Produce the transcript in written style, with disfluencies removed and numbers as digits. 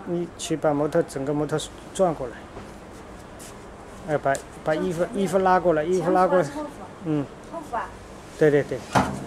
你去把整个摩托转过来，把衣服拉过来，衣服拉过来，嗯， 后发。 对对对。